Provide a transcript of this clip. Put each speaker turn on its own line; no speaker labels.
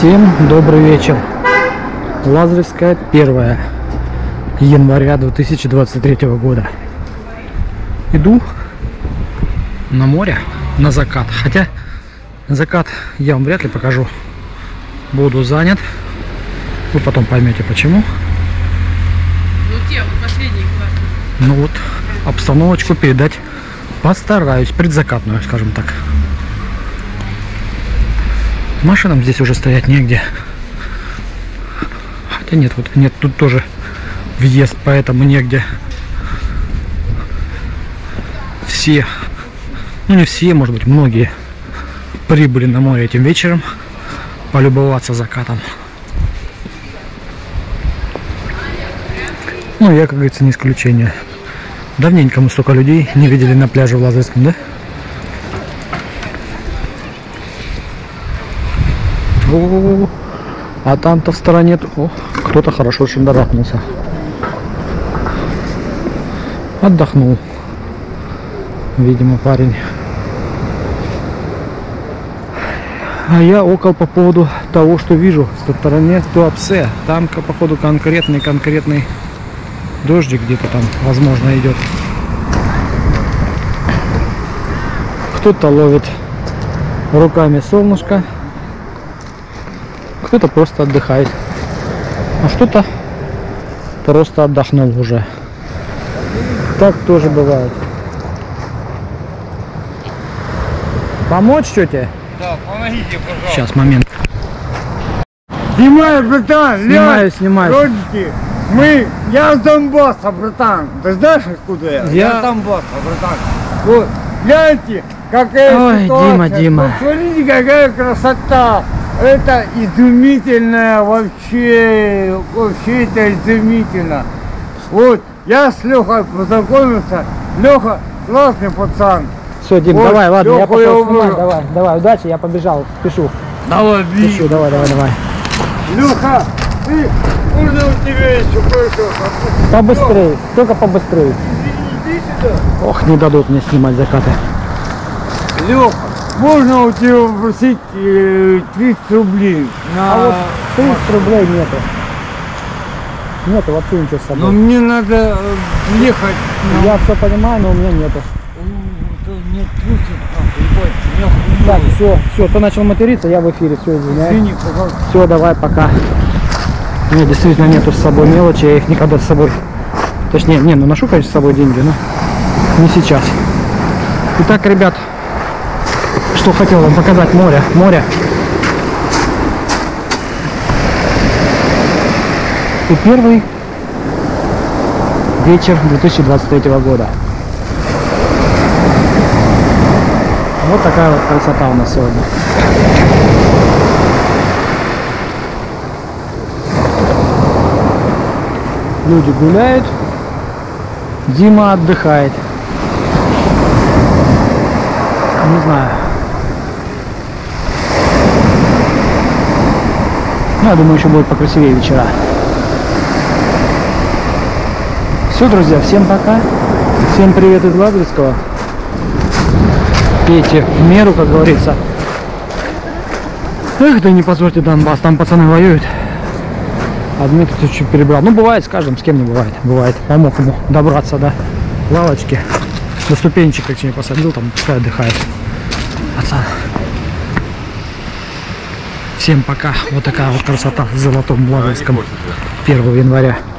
Всем добрый вечер. Лазаревская, 1 января 2023 года. Иду на море, на закат. Хотя закат я вам вряд ли покажу. Буду занят. Вы потом поймете почему. Ну вот, обстановочку передать постараюсь. Предзакатную, скажем так. Машинам здесь уже стоять негде. Хотя нет, вот нет, тут тоже въезд, поэтому негде. Все, ну не все, может быть, многие прибыли на море этим вечером полюбоваться закатом. Ну, я, как говорится, не исключение. Давненько мы столько людей не видели на пляже в Лазаревском, да? О, а там-то в стороне кто-то хорошо шандарахнулся. Отдохнул, видимо, парень. А я около по поводу того, что вижу в стороне Туапсе. Там, походу, конкретный дождик где-то там, возможно, идет. Кто-то ловит руками солнышко, кто-то просто отдыхает, а что-то просто отдохнул уже. Так тоже бывает. Помочь тете?
Да, помогите, пожалуйста.
Сейчас, момент.
Снимай, братан,
Снимаю.
Родики, я с Донбасса, братан. Ты знаешь, откуда я? Я с Донбасса, братан. Вот, гляньте, какая ситуация.
Ой, Дима.
Посмотрите, какая красота. Это изумительно, вообще это изумительно. Вот, я с Лехой познакомился. Леха классный пацан.
Все, Дим,
вот,
давай, ладно, я пошел
Леха,
снимать. Давай, удачи, я побежал, спешу.
Давай,
Спешу, давай.
Леха, можно у тебя еще кое-что?
Побыстрее, только побыстрее.
Иди сюда.
Ох, не дадут мне снимать закаты.
Леха, можно у тебя попросить 30 рублей?
А вот 30 рублей нету. Нету вообще ничего с собой.
Но мне надо ехать.
Я все понимаю, но у меня нету.
Нет,
Так, все, ты начал материться, я в эфире, все, извиняюсь.
Извини, пожалуйста.
Все, давай, пока. У меня действительно нету с собой мелочи, я их никогда с собой... Точнее, ну ношу, конечно, с собой деньги, но не сейчас. Итак, ребят, что хотел вам показать, море. И первый вечер 2023 года. Вот такая вот красота у нас сегодня. Люди гуляют, Дима отдыхает. Не знаю. Я думаю, еще будет покрасивее вечера. Все, друзья, всем пока. Всем привет из Лазаревского. Пейте в меру, как говорится. Эх, да не позорьте Донбасс, там пацаны воюют. А Дмитрий чуть перебрал. Ну, бывает с каждым, с кем не бывает. Бывает. Помог ему добраться до лавочки. До ступенечек, как не посадил, там пускай отдыхает. Пацан. Всем пока. Вот такая вот красота в Золотом Лазаревском 1 января.